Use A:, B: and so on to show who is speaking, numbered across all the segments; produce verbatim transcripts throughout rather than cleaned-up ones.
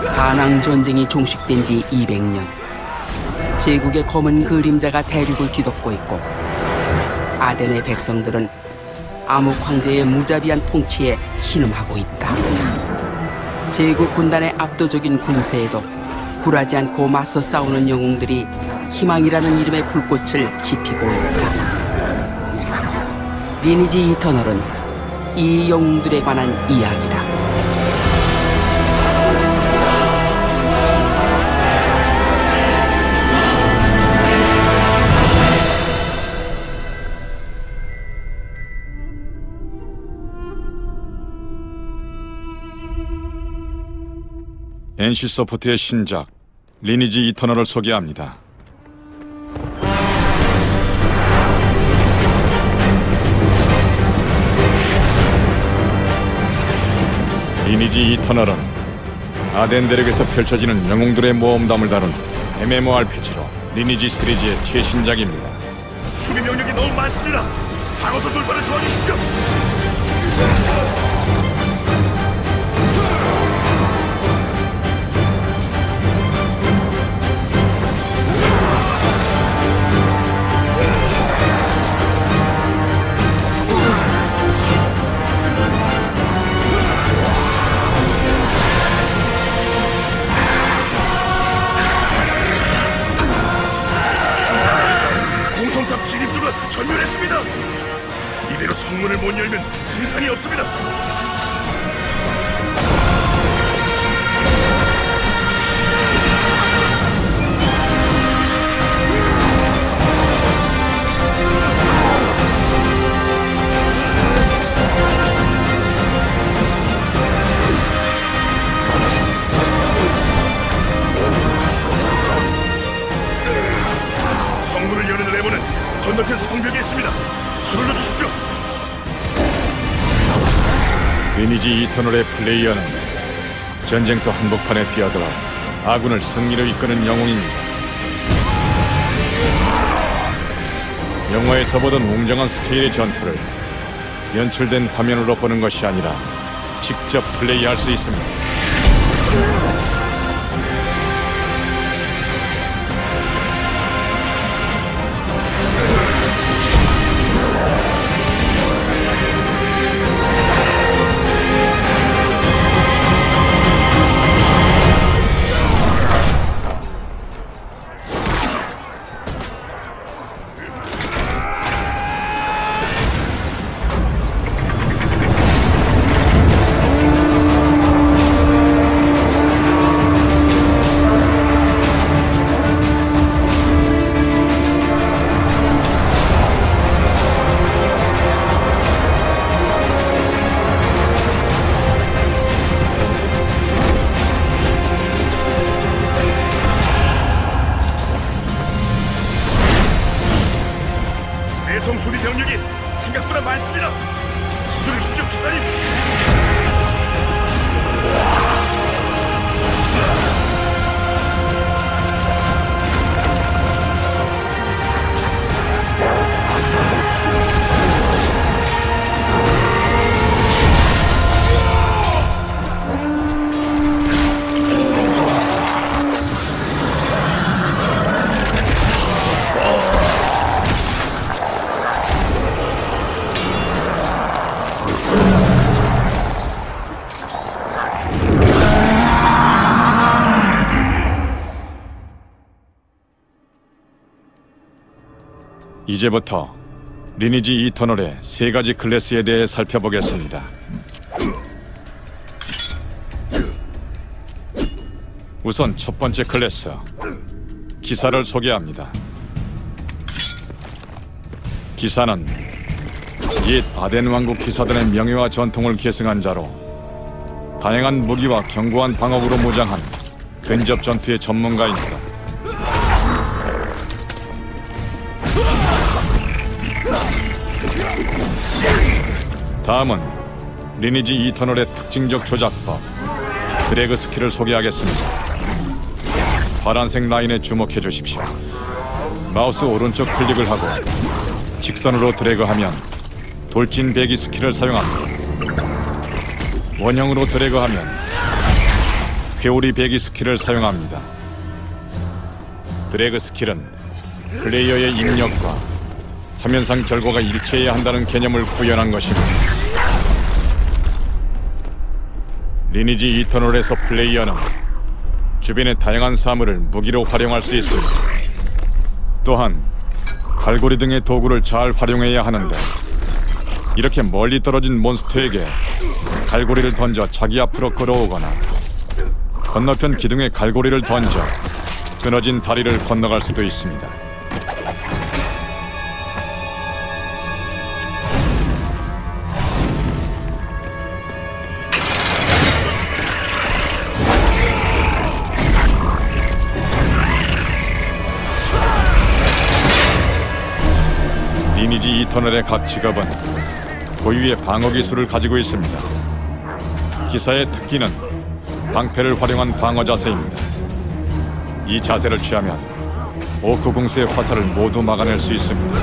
A: 반항 전쟁이 종식된 지 이백 년. 제국의 검은 그림자가 대륙을 뒤덮고 있고 아덴의 백성들은 아묵 황제의 무자비한 통치에 신음하고 있다. 제국 군단의 압도적인 군세에도 굴하지 않고 맞서 싸우는 영웅들이 희망이라는 이름의 불꽃을 지피고 있다. 리니지 이터널은 이 영웅들에 관한 이야기다.
B: 엔씨소프트의 신작 리니지 이터널을 소개합니다. 리니지 이터널은 아덴 대륙에서 펼쳐지는 영웅들의 모험담을 다룬 엠엠오알피지로 리니지 시리즈의 최신작입니다.
C: 수비 병력이 너무 많습니다. 방어선 돌파를 도와주십시오. 공성탑 진입주가 전멸했습니다. 이대로 성문을 못 열면 승산이 없습니다. 성문을 여는 레버는 건너편 성벽에 있습니다. 저를 넣어주십시오.
B: 리니지 이터널의 플레이어는 전쟁터 한복판에 뛰어들어 아군을 승리로 이끄는 영웅입니다. 영화에서 보던 웅장한 스케일의 전투를 연출된 화면으로 보는 것이 아니라 직접 플레이할 수 있습니다. 내성 수비 병력이 생각보다 많습니다. 서두르 주십시오, 기사님. 이제부터 리니지 이터널의 세 가지 클래스에 대해 살펴보겠습니다. 우선 첫 번째 클래스, 기사를 소개합니다. 기사는 옛 아덴 왕국 기사들의 명예와 전통을 계승한 자로 다양한 무기와 견고한 방어구로 무장한 근접 전투의 전문가입니다. 다음은 리니지 이터널의 특징적 조작법 드래그 스킬을 소개하겠습니다. 파란색 라인에 주목해 주십시오. 마우스 오른쪽 클릭을 하고 직선으로 드래그하면 돌진 배기 스킬을 사용합니다. 원형으로 드래그하면 회오리 배기 스킬을 사용합니다. 드래그 스킬은 플레이어의 입력과 화면상 결과가 일치해야 한다는 개념을 구현한 것입니다. 리니지 이터널에서 플레이어는 주변의 다양한 사물을 무기로 활용할 수 있습니다. 또한 갈고리 등의 도구를 잘 활용해야 하는데, 이렇게 멀리 떨어진 몬스터에게 갈고리를 던져 자기 앞으로 끌어오거나 건너편 기둥에 갈고리를 던져 끊어진 다리를 건너갈 수도 있습니다. 리니지 이터널의 각 직업은 고유의 방어 기술을 가지고 있습니다. 기사의 특기는 방패를 활용한 방어 자세입니다. 이 자세를 취하면 오크 궁수의 화살을 모두 막아낼 수 있습니다.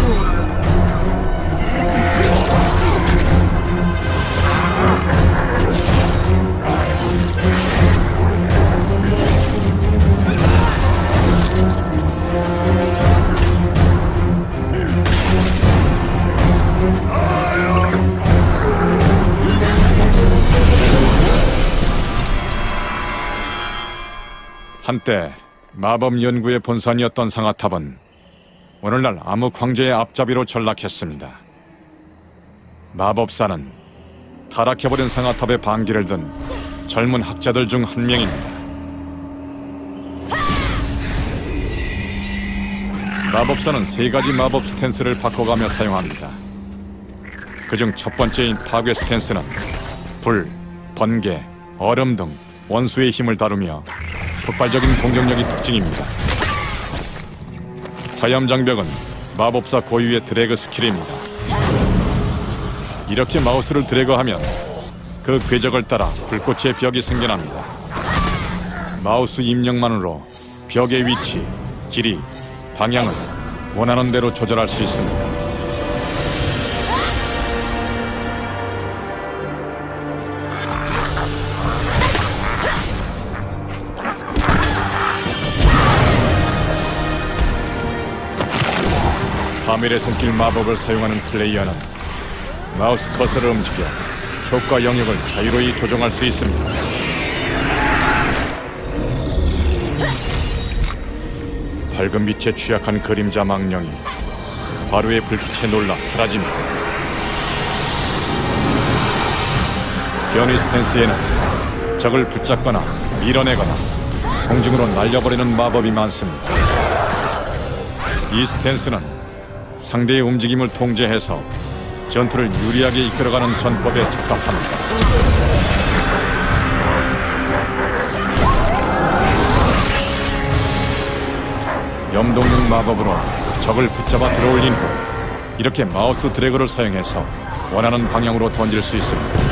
B: 한때 마법 연구의 본산이었던 상아탑은 오늘날 암흑 황제의 앞잡이로 전락했습니다. 마법사는 타락해버린 상아탑의 반기를 든 젊은 학자들 중 한 명입니다. 마법사는 세 가지 마법 스탠스를 바꿔가며 사용합니다. 그중 첫 번째인 파괴 스탠스는 불, 번개, 얼음 등 원수의 힘을 다루며 폭발적인 공격력이 특징입니다. 화염장벽은 마법사 고유의 드래그 스킬입니다. 이렇게 마우스를 드래그하면 그 궤적을 따라 불꽃의 벽이 생겨납니다. 마우스 입력만으로 벽의 위치, 길이, 방향을 원하는 대로 조절할 수 있습니다. 파멸의 손길 마법을 사용하는 플레이어는 마우스 커서를 움직여 효과 영역을 자유로이 조정할 수 있습니다. 밝은 빛에 취약한 그림자 망령이 바로의 불빛에 놀라 사라집니다. 변이 스탠스에는 적을 붙잡거나 밀어내거나 공중으로 날려버리는 마법이 많습니다. 이 스탠스는 상대의 움직임을 통제해서 전투를 유리하게 이끌어가는 전법에 적합합니다. 염동력 마법으로 적을 붙잡아 들어올린 후 이렇게 마우스 드래그를 사용해서 원하는 방향으로 던질 수 있습니다.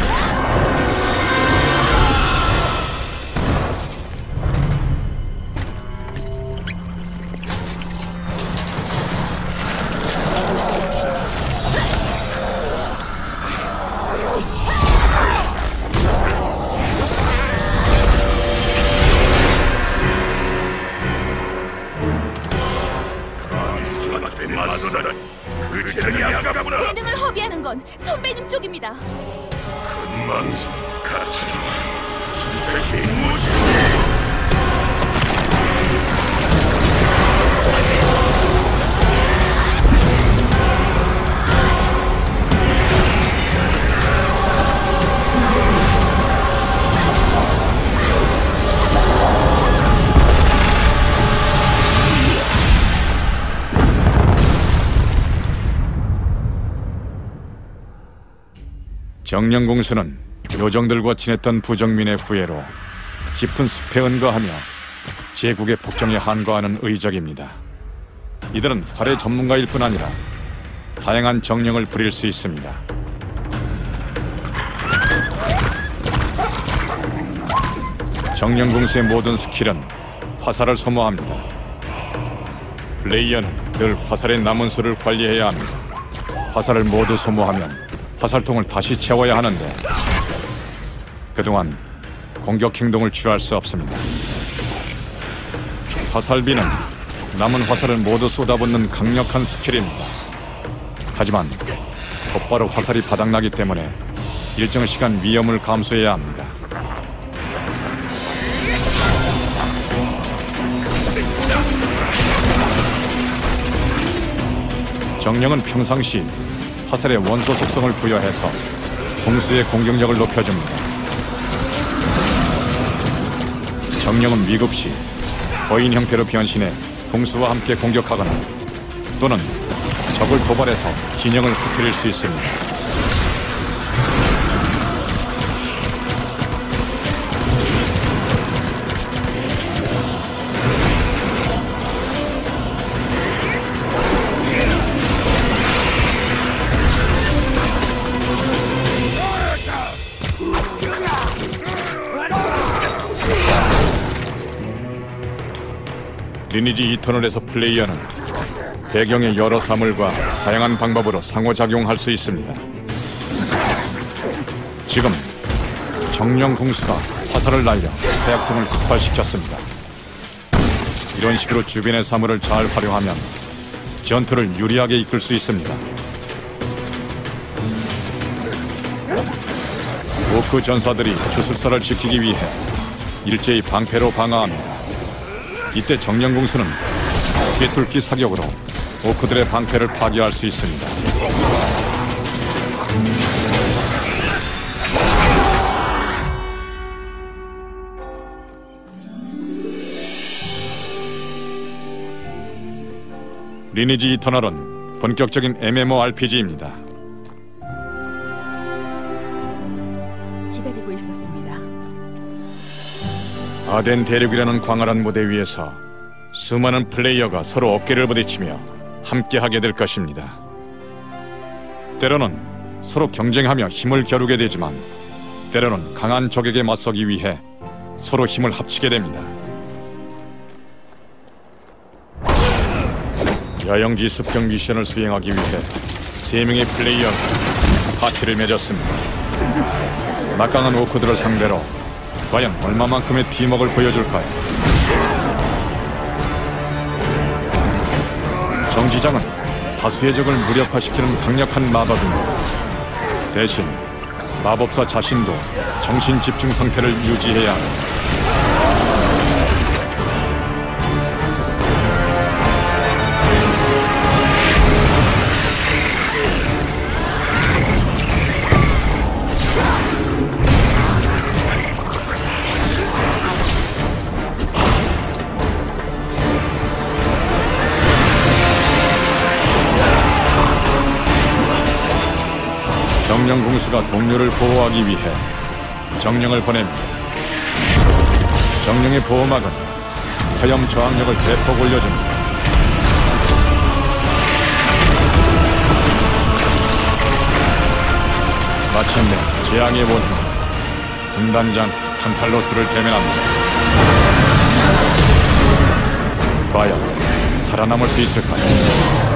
D: 재능을 허비하는 건 선배님 쪽입니다.
C: 금방 같이 진짜 힘무시.
B: 정령공수는 요정들과 지냈던 부정민의 후예로 깊은 숲에 은거하며 제국의 폭정에 한거하는 의적입니다. 이들은 활의 전문가일 뿐 아니라 다양한 정령을 부릴 수 있습니다. 정령공수의 모든 스킬은 화살을 소모합니다. 플레이어는 늘 화살의 남은 수를 관리해야 합니다. 화살을 모두 소모하면 화살통을 다시 채워야 하는데, 그동안 공격 행동을 취할 수 없습니다. 화살비는 남은 화살을 모두 쏟아붓는 강력한 스킬입니다. 하지만 곧바로 화살이 바닥나기 때문에 일정 시간 위험을 감수해야 합니다. 정령은 평상시 화살의 원소 속성을 부여해서 궁수의 공격력을 높여줍니다. 정령은 위급 시 거인 형태로 변신해 궁수와 함께 공격하거나 또는 적을 도발해서 진영을 흩트릴 수 있습니다. 리니지 이터널에서 플레이어는 배경의 여러 사물과 다양한 방법으로 상호작용할 수 있습니다. 지금 정령 궁수가 화살을 날려 하약통을 폭발시켰습니다. 이런 식으로 주변의 사물을 잘 활용하면 전투를 유리하게 이끌 수 있습니다. 오크 전사들이 주술사를 지키기 위해 일제히 방패로 방어합니다. 이때 정령궁수는 꿰뚫기 사격으로 오크들의 방패를 파괴할 수 있습니다. 리니지 이터널은 본격적인 엠엠오알피지입니다.
D: 기다리고 있었습니다.
B: 아덴 대륙이라는 광활한 무대 위에서 수많은 플레이어가 서로 어깨를 부딪히며 함께하게 될 것입니다. 때로는 서로 경쟁하며 힘을 겨루게 되지만 때로는 강한 적에게 맞서기 위해 서로 힘을 합치게 됩니다. 야영지 습격 미션을 수행하기 위해 세 명의 플레이어가 파티를 맺었습니다. 막강한 오크들을 상대로 과연 얼마만큼의 팀워크를 보여줄까요? 정지장은 다수의 적을 무력화시키는 강력한 마법입니다. 대신 마법사 자신도 정신 집중 상태를 유지해야 합니다. 정령궁수가 동료를 보호하기 위해 정령을 보냅니다. 정령의 보호막은 화염 저항력을 대폭 올려줍니다. 마침내 재앙의 원흉 군단장 판탈로스를 대면합니다. 과연 살아남을 수 있을까요?